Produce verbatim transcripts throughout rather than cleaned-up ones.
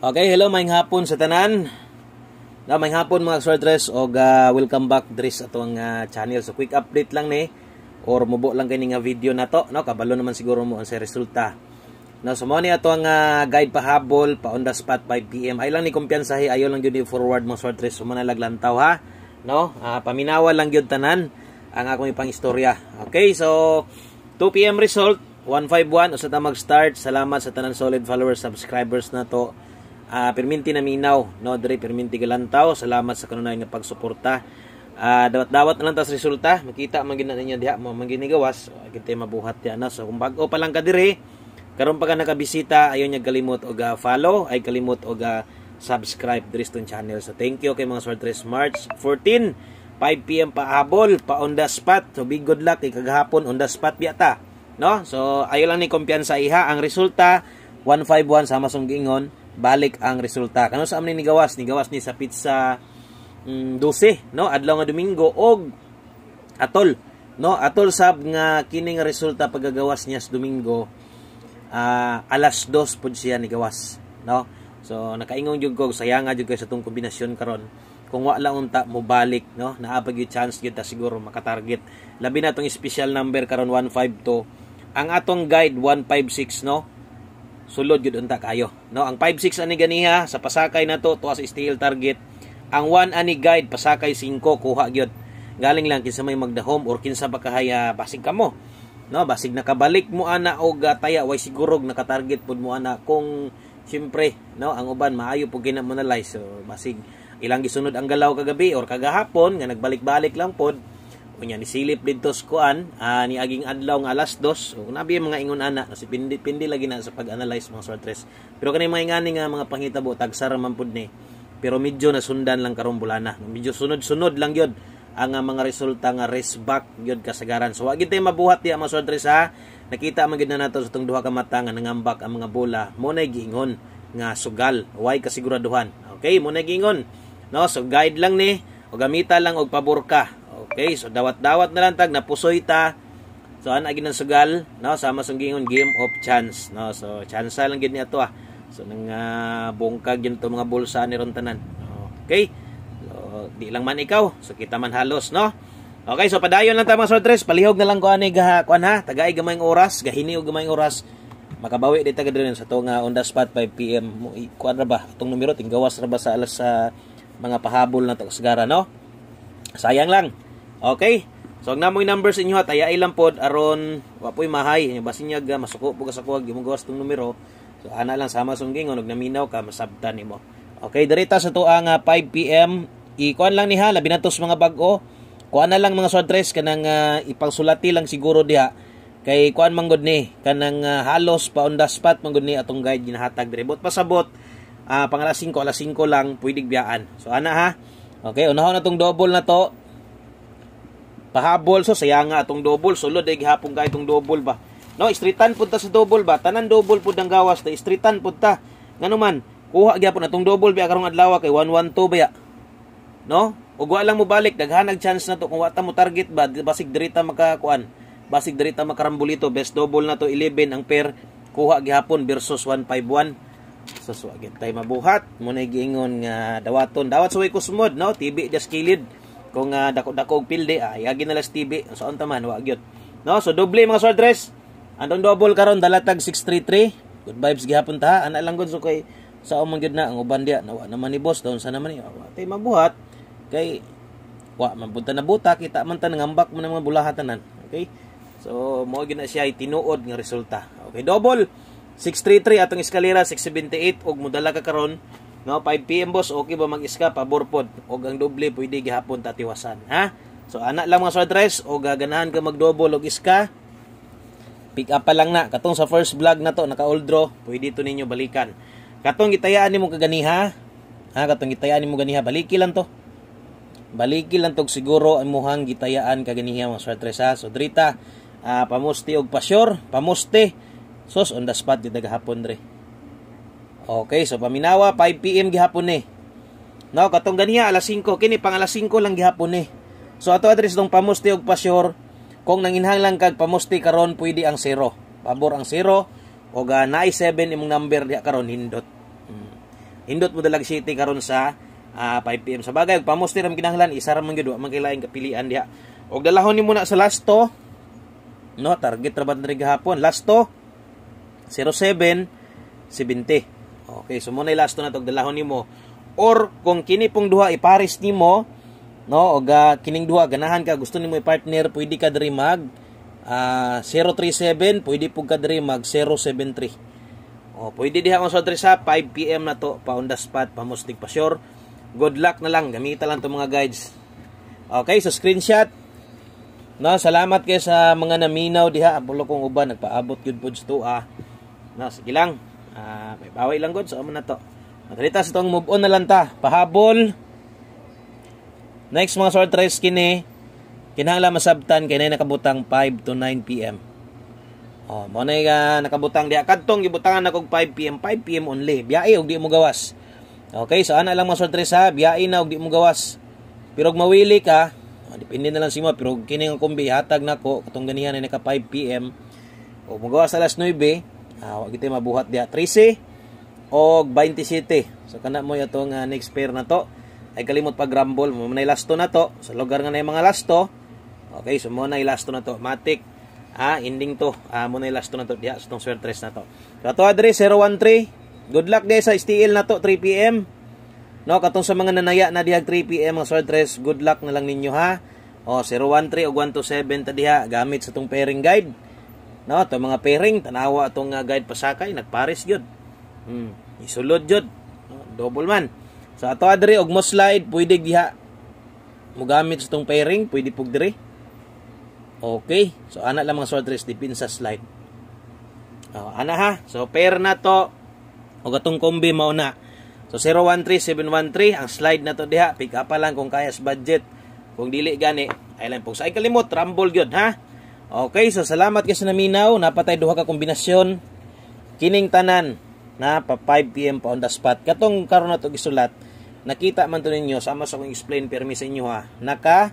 Okay, hello maayong hapon sa tanan. Na maayong hapon mga Swordress og uh, welcome back dris atong uh, channel. So quick update lang ni or mubo lang kini nga video nato, no? Kabalo naman siguro mo ang sa resulta. No, so mo ni ato ang uh, guide pahabol pa on the spot five P M. Ay lang ni kumpiyansa hi, ayo lang gyud forward mga Swordress. So man laglantaw ha. No? Uh, paminawa lang gyud tanan ang akong ipang istorya. Okay, so two P M result one fifty-one usa ta mag-start. Salamat sa tanan solid followers, subscribers na to. Uh, perminti na minaw, no, diri perminti galantaw. Salamat sa kanunay nga pagsuporta. Uh, dawat-dawat na lang tas resulta. Makita man gid ninyo diha mo manginigawas, kita mabuhat ya na. So kung bag-o pa lang ka diri, karon pa ka nakabisita, ayo nya kalimot og uh, follow, ay kalimot og uh, subscribe diri sa channel. So thank you kay mga Swordress. March fourteen, five P M pahabol, pa on the spot. So big good luck kay kagahapon on the spot biyata, no? So ayo lang ni kumpiyansa iha. Ang resulta one fifty-one sama song gingon, balik ang resulta. Kano sa amin ni gawas? Ni gawas ni sa pizza mm, twelve, no? Adlaw nga Domingo og atol, no? Atol sab nga kini nga resulta pagagawas niya sa Domingo. Uh, alas dos pud siya ni gawas, no? So nakaingon jud ko sayang jud kay sa tong kombinasyon karon. Kung wa lang unta mo balik, no? Naa pa gyud chance gyud ta siguro makatarget. Labi na tong special number karon one fifty-two. Ang atong guide one fifty-six, no? Sulod gyud unta kayo, no? Ang five six ani ganiha sa pasakay na to tuwa sa steel target. Ang one ani guide pasakay five kuha gyud. Galing lang kinsa may magdahom or kinsa bakahaya basig kamo, no? Basig nakabalik mo ana og uh, taya way sigurog nakatarget pud mo ana kung siyempre, no? Ang uban maayo pud gina mo nalize. So basig ilang gisunod ang galaw kagabi or kagahapon nga nagbalik-balik lang pod. Kunya ni silip dito sa kuan, uh, ni aging adlaw nga alas dos. So nabi mga ingon ana kasi pindi pindi lagi na sa pag-analyze mga Swordress. Pero kani mga ingani nga mga panghitabo tagsara man pud ni. Pero medyo nasundan lang karong bulana. Medyo sunod-sunod lang gyud ang uh, mga resulta nga race back gyud kasagaran. So wa gid tay mabuhat diha mga Swordress ha. Nakita man gid na nato sa tong duha ka mata nga nangambak ang mga bola. Mo nay giingon nga sugal, way kasiguraduhan. Okay, mo nay giingon. No, so guide lang ni o gamita lang og pabor ka. Okay, so dawat-dawat na lang tag napusoy ta. So ana gid nang sugal, no, sama sung gingon game of chance, no. So chance lang gid ni ato ah. So nang uh, bungkag yun to mga bulsa ni ron tanan. Okay? So di lang man ikaw, so kita man halos, no. Okay, so padayon lang ta mga Swordress, palihog na lang ko ani ga kuan ha, tagay gamayng oras, gahini og gamayng oras. Makabawi di ta gadron sa to nga on the spot five P M kuan ra ba atong numero tinggawas ra ba sa alas sa mga pahabol na to kasagara, no. Sayang lang. Okay? So, ang namoy numbers inyo at ayay lang pod aron wapoy mahay. Basin niya ga, masuko po ka sa kuwag. Yung gawas itong numero. So, ana lang sama sungging. Huwag naminaw ka, masabtan ni mo. Okay, darita sa to ang uh, five P M Ikuan lang niha, labi na to sa mga bag-o. Kuan na lang mga Swordress, kanang uh, ipangsulati lang siguro diha. Kay kuan manggod ni, kanang uh, halos pa on the spot manggod ni atong guide ginahatag dire. Bot pasabot, uh, pang alas five, alas five lang, pwedeng biyaan. So, ana ha. Okay, unahon na tong double na to. Pahabol, so sayang nga atong double, sulod ay gihapon ka itong double ba, no? Streetan punta sa double ba, tanan double pud ang gawas ta, streetan punta ngano man kuha gyapon atong double biya karong adlaw kay one twelve biya, no? Ug wa lang mo balik, daghanag chance na to kung wa ta mo target ba, basig dirita makakuan, basig dirita makarambulito. Best double na to eleven ang pair kuha gihapon versus one fifty-one. So so agit tay mabuhat mo na giingon nga dawaton dawat suway kusmod, no? T V just kilid. Kung uh, dako-dako og pilde, ay agi na las T V. So unta man wa gyud. No, so doble mga Swordress. Andong double karon dalatag six thirty-three. Good vibes gihapon ta. Ana lang gud so kay sa umang gyud na ang uban dia. Nawa naman ni boss daw sa naman ni. Wa tay mabuhat kay wa man punta na buta kita man ta nangambak man ang mga bulahatanan. Okay? So mo gyud na siya tinuod nga resulta. Okay, double six thirty-three atong eskalera six seventy-eight og modala ka karon. No, five P M boss, okay ba mag-iska pabor pod og ang doble pwede gihapon tatiwasan, ha? So ana lang mga Swordress og ganahan ka mag-double og iska. Pick up pa lang na katong sa first vlog na to naka old draw, pwede to ninyo balikan. Katong gitayaan nimo kaganiha, ha, katong gitayaan nimo ganiha, baliki lang to. Baliki lang to siguro ang muhang gitayaan kaganiha mga Swordress ha. So drita, uh, pamusti og pasyur, pamusti. Sos on the spot dito gahapon dre. Okay, so paminawa five P M gihapon ni. No, katong ganiya alas five, kini pang alas five lang gihapon ni. So ato address tong pamusti og pasyur, kung nanginhang lang kag pamusti karon pwede ang zero. Pabor ang zero og uh, naay seven imong number diha karon hindot. Hmm. indot mo dalag city karon sa uh, five p m sa bagay pamusti ram kinahanglan isa ra man gyud wa man kailaing kapilian diha. Og dalahon nimo na sa lasto no target ra ba diri gahapon lasto zero seven seventy. Okay, so mo na lasto na tog dalahon nimo. Or kung kini pong duha ipares nimo no og uh, kining duha ganahan ka gusto nimo i-partner pwede ka diri mag uh, zero three seven pwede pug ka diri mag zero seven three. Oh, pwede diha kung sa sa five p m na to pa on the spot pamustig pa sure. Good luck na lang gamita lang to mga guides. Okay, so screenshot. No, salamat kay sa mga naminaw diha apulo kong uban nagpaabot gyud pud to ah. No, sige lang. Ah, uh, may baway lang gud so amo na to. Matalita sa tong move on na lang ta. Pahabol. Next mga short race kini kinahanglan masabtan kay nay nakabutang five to nine p m Oh, mo nay uh, nakabutang diha kadtong gibutangan na kog five p m five p m only. Biyae og di mo gawas. Okay, so ana lang mga short race ha, biyae na og di mo gawas. Pero og mawili ka, oh, depende na lang si mo pero kini nga kombi hatag nako katong ganihan na naka five p m og mo gawas alas nine, ah, wa gid mabuhat diha thirteen og twenty-seven. So kana mo yatong uh, next pair na to. Ay kalimot pag rumble mo na lasto na to sa lugar nga na mga lasto. Okay, so mo na lasto na to matic ah ending to ah mo na lasto na to diha sa tong swerte na to. So ato adre zero one three. Good luck guys sa S T L na to three p m no katong sa mga nanaya na diha three p m ang swerte good luck na lang ninyo ha. Oh zero one three og one two seven ta diha gamit sa tong pairing guide no to mga pairing tanawa atong uh, guide pasakay nagpares gyud. Hmm isulod gyud no, double man. So ato adre og mo slide pwede diha mo gamit sa tong pairing pwede pug dire. Okay, so ana lang mga short race dipin sa slide. Oh, ana ha. So pair na to og atong kombi mao na. So zero one three seven one three ang slide na to diha pick up lang kung kaya sa budget. Kung dili gani ay lang pug sa ay kalimot rumble gyud ha. Okay, so salamat kay sa naminaw napatay duha ka kombinasyon kining tanan na pa five p m pa on the spot. Katong karon na to gisulat nakita man to ninyo sama sa akong explain permi sa inyo ha. Naka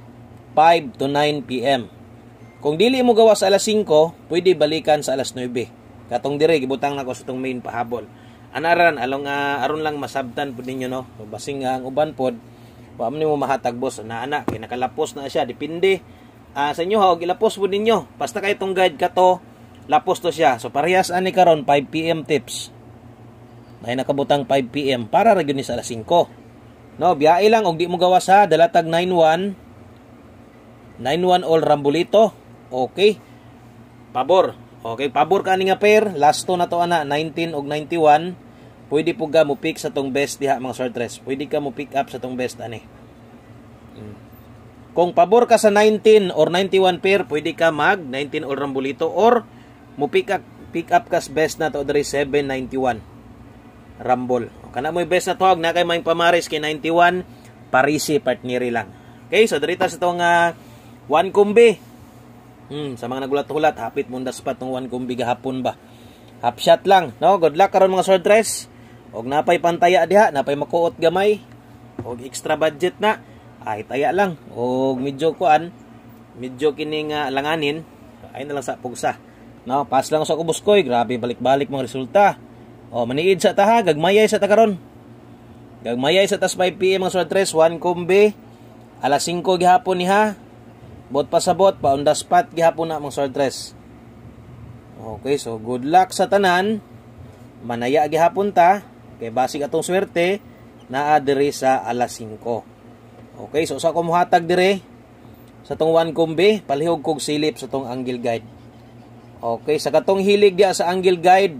five to nine p m Kung dili mo gawa sa alas singko, pwede balikan sa alas nine. Katong dire gibutang nako sa tong main pahabol. Anaran along uh, aron lang masabtan pud ninyo no. Basing ang uh, uban pod, wa man nimo mahatag boss na ana kay nakalapos na siya depende uh, sa inyo ha og ilapos pud ninyo. Basta kay tong guide kato, lapos to siya. So parehas ani karon five p m tips. Nay nakabutang five p m para ra gyud ni sa alas singko. No, biyae lang og di mo gawa sa dalatag nine one nine one all rambulito. Okay. Pabor. Okay, pabor ka ni nga pair. Lasto na to ana nineteen og ninety-one. Pwede po ka mo pick sa tong best diha mga short dress. Pwede ka mo pick up sa tong best ani. Hmm. Kung pabor ka sa nineteen or ninety-one pair, pwede ka mag nineteen all rambulito or mo pick up pick up kas best na to diri seven ninety-one. Rumble. Kana mo best na tawag na kay may pamaris kay ninety-one parisi partneri lang. Okay, so dirita sa tong uh, one kumbi. Hmm, sa mga nagulat-hulat, hapit mo spot ng one kumbi gahapon ba. Half shot lang, no? Good luck karon mga short dress. Og napay pantaya diha, napay makuot gamay. Og extra budget na. Ay taya lang. Og medyo kuan, medyo kining uh, langanin. Ay na lang sa pugsa. No, pass lang sa kubos koy, grabe balik-balik mga resulta. Oh, maniid sa taha, gagmayay sa ta karon. Gagmayay sa tas five p m mga short dress, one kumbi. Alas singko gihapon ni ha. Bot pa sa bot, pa on the spot gihapon na mga short dress. Okay, so good luck sa tanan. Manaya gihapon ta. Kay basig atong swerte naa diri sa alas singko. Okay, so sa kumuhatag diri sa tong one kumbi, palihog kog silip sa tong angle guide. Okay, sa katong hilig dia sa angle guide,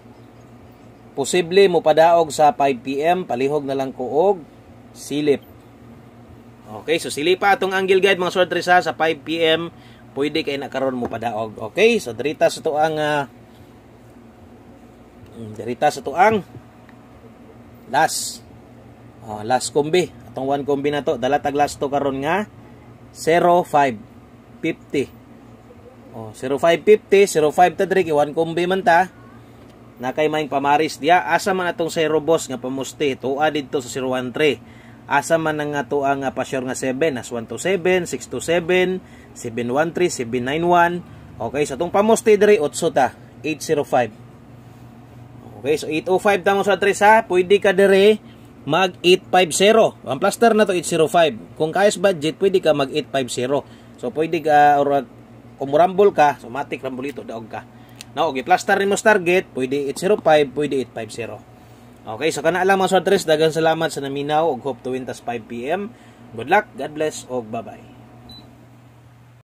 posible mo padaog sa five p m palihog na lang ko og silip. Okay, so silipa atong angle guide mga short dress sa five p m pwede kay nakaroon mo padaog. Okay, so dirita sa to ang uh, dirita sa to ang last oh, last kombi atong one kombi na to dalatag last to karon nga zero five fifty. Oh, zero five fifty, zero five ta diri kay one kombi man ta. Na kay maing pamaris diya asa man atong zero boss nga pamusti tuwa didto sa zero one three. Asa man nga to ang uh, pasyor nga seven as one two seven, six two seven, seven one three, seven nine one. Okay, so tong pamusti diri eight ta, eight zero five. Okay, so eight oh five tamo sa tres ha. Pwede ka dire mag eight fifty. Ang plaster na to eight oh five. Kung kayas budget, pwede ka mag eight fifty. So pwede ka or kung murambol ka, so matik rambolito daog ka. Now, okay, plaster ni mo target, pwede eight oh five, pwede eight fifty. Okay, so kana lang mga sword tres, daghang salamat sa naminaw og hope to win tas five p m. Good luck, God bless, og bye-bye.